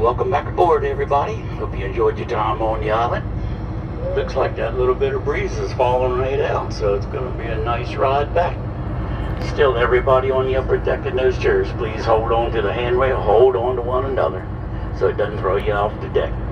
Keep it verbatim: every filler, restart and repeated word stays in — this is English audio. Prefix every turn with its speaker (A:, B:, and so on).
A: welcome back aboard, everybody. Hope you enjoyed your time on the island. Looks like that little bit of breeze is falling right out, so it's going to be a nice ride back. Still, everybody on the upper deck in those chairs, please hold on to the handrail, hold on to one another so it doesn't throw you off the deck.